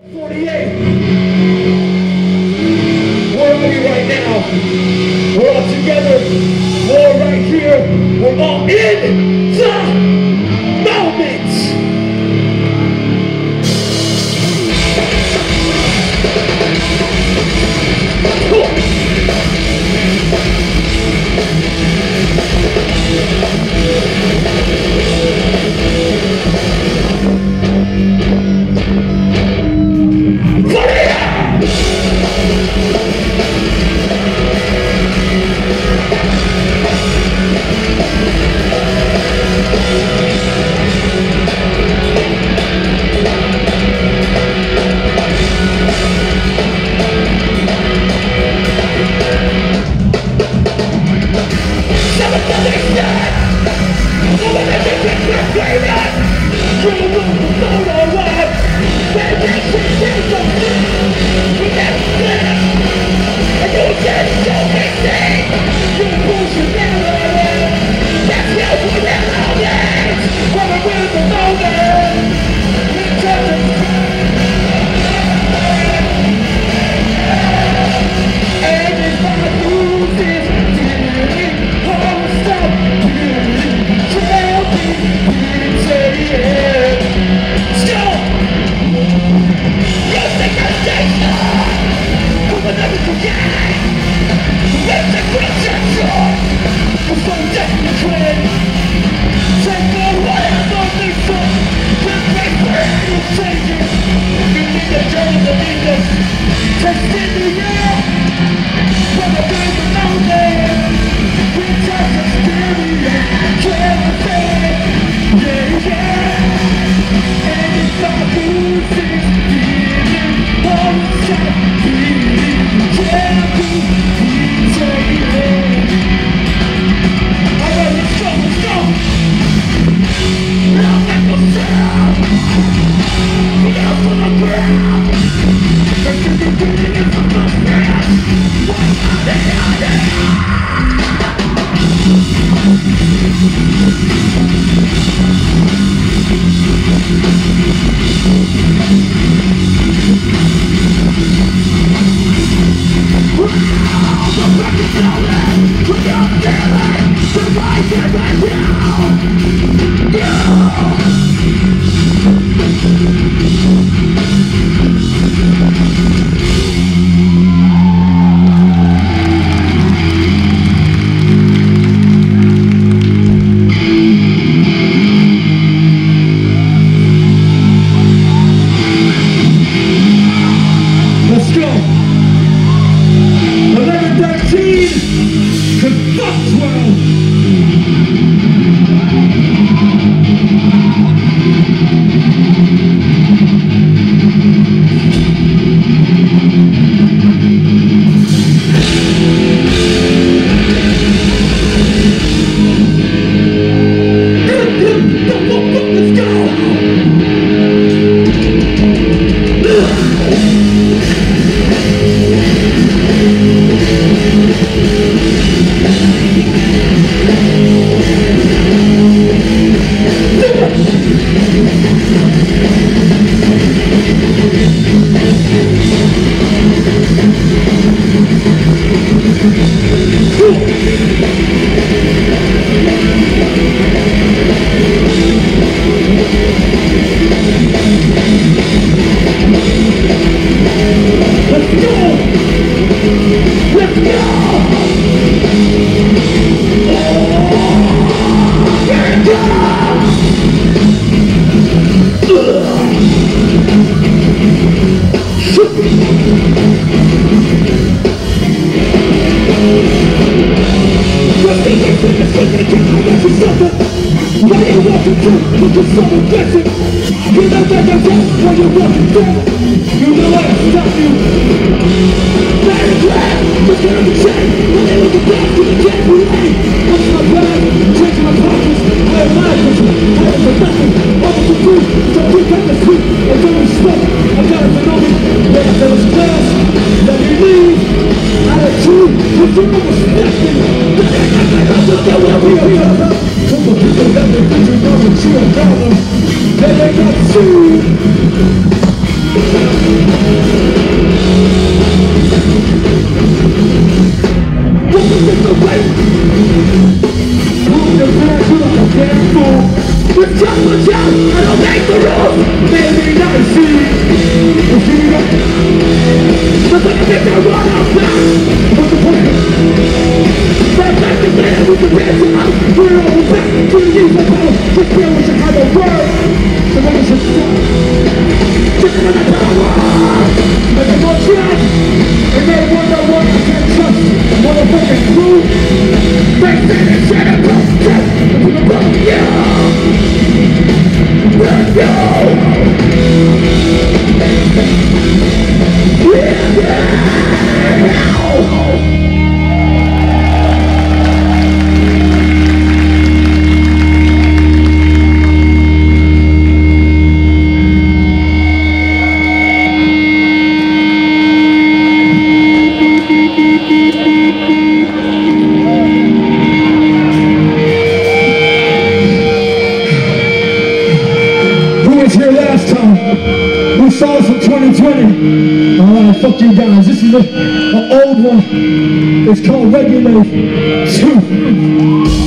48. Where are we right now? We're all together. We're right here. We're all in the moment. They may not see Songs from 2020. Alright, fuck you guys. This is an old one. It's called Regulate 2.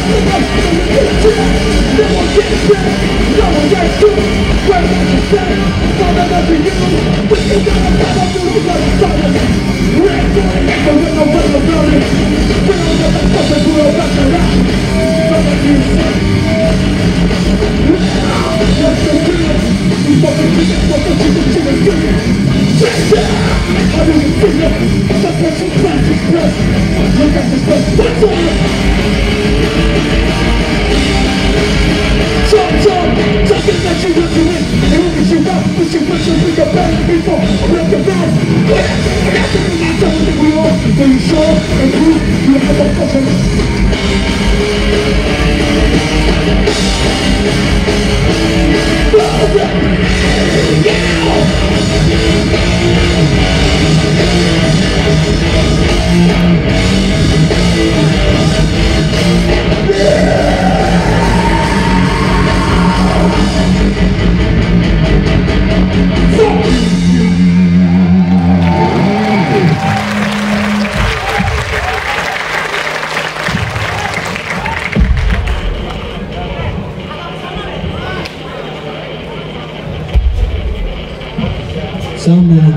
Soundman.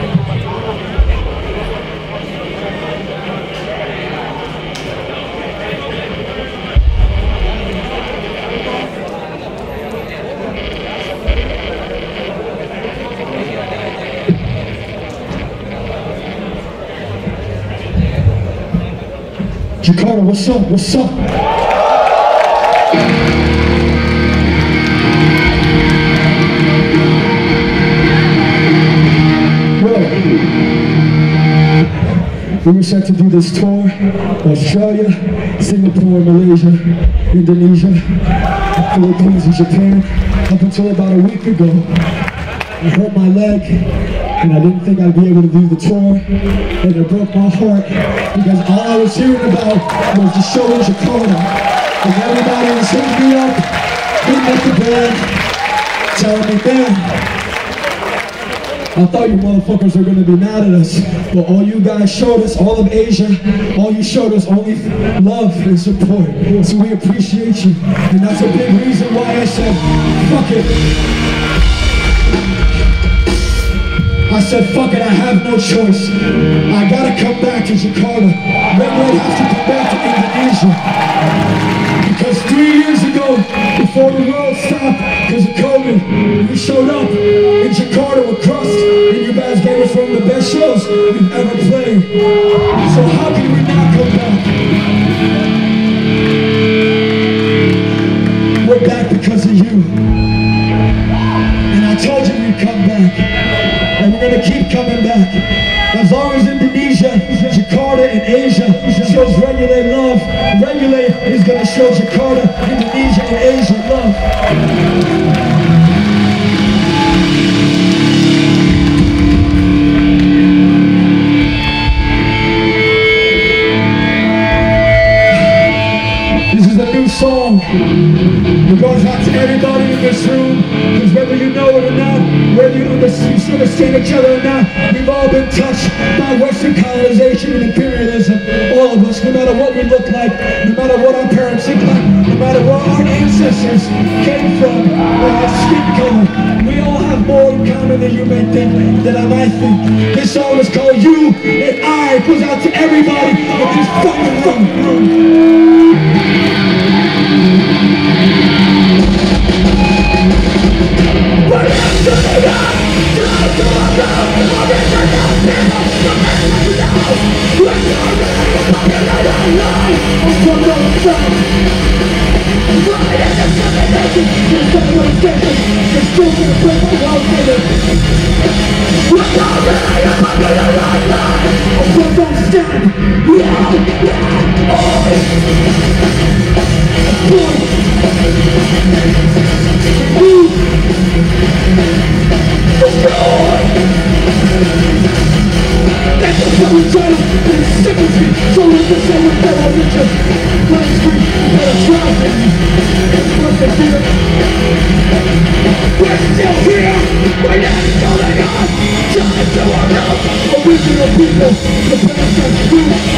Jakarta, what's up? What's up? We were set to do this tour, Australia, Singapore, Malaysia, Indonesia, Philippines, and Japan. Up until about a week ago, I hurt my leg, and I didn't think I'd be able to do the tour, and it broke my heart, because all I was hearing about was the show in Jakarta, and everybody was hitting me up, hitting up the band, telling me, man, I thought you motherfuckers were going to be mad at us, but all you guys showed us, all of Asia, all you showed us only love and support. So we appreciate you, and that's a big reason why I said, fuck it. I said, fuck it, I have no choice. I gotta come back to Jakarta. Maybe I'd have to come back to Indonesia. Because 3 years ago, before the world stopped because of COVID, we showed up in Jakarta with Crust, and you guys gave us one of the best shows we've ever played. So how can we not come back? We're back because of you. And I told you we'd come back. And we're going to keep coming back. As long as Indonesia, Jakarta, and Asia shows Regulate love, Regulate is going to show Jakarta, Indonesia, and Asia love. This is a new song. It goes out to everybody in this room, because whether you know it or not, whether you understand each other or not, we've all been touched by Western colonization and imperialism. All of us, no matter what we look like, no matter what our parents look like, no matter where our ancestors came from, or our skin color, we all have more in common than you may think, than I might think. This song is called You and I. It goes out to everybody in this fucking room. Original people, the past has true.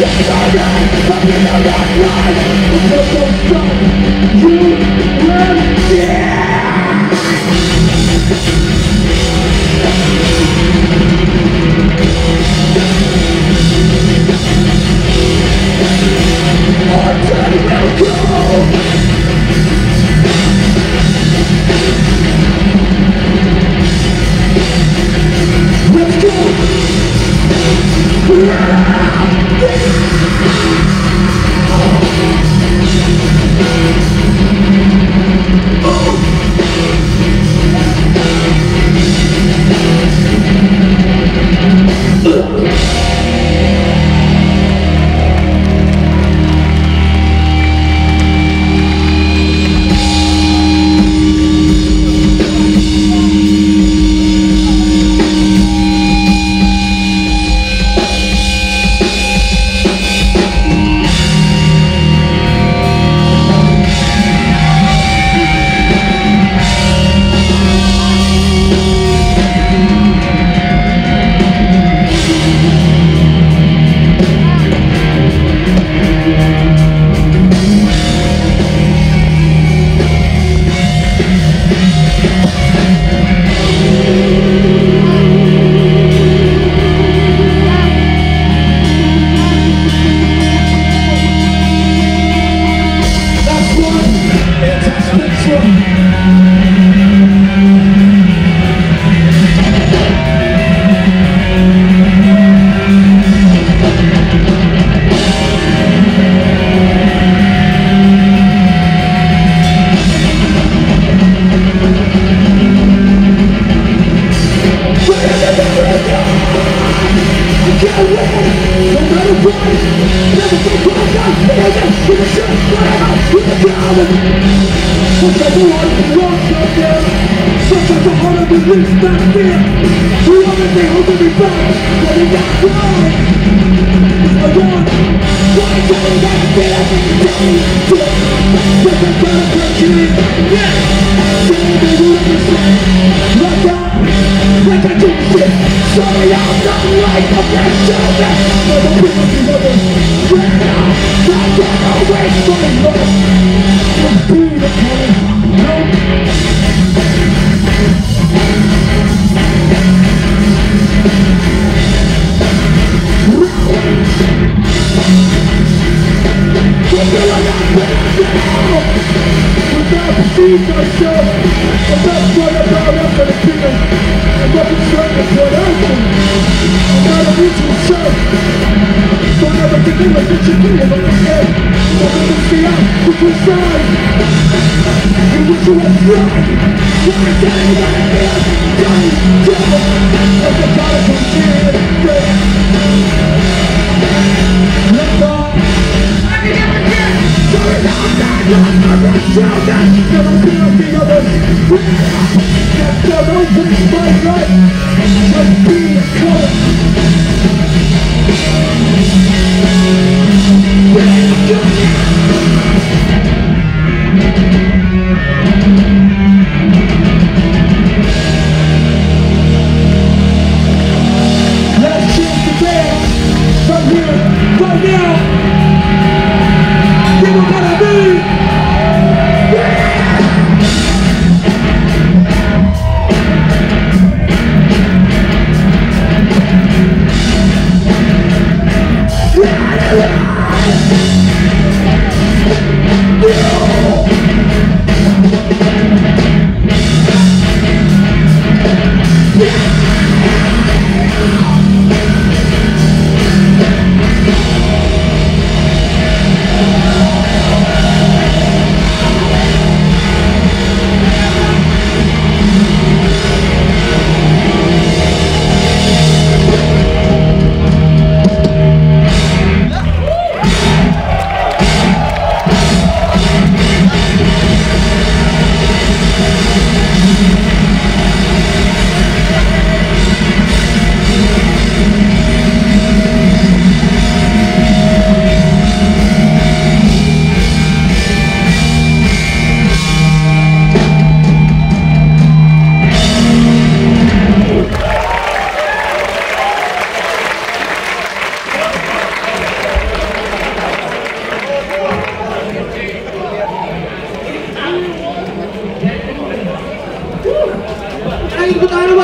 Last chance to dance.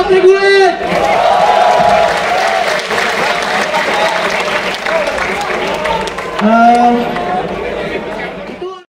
Hollywood!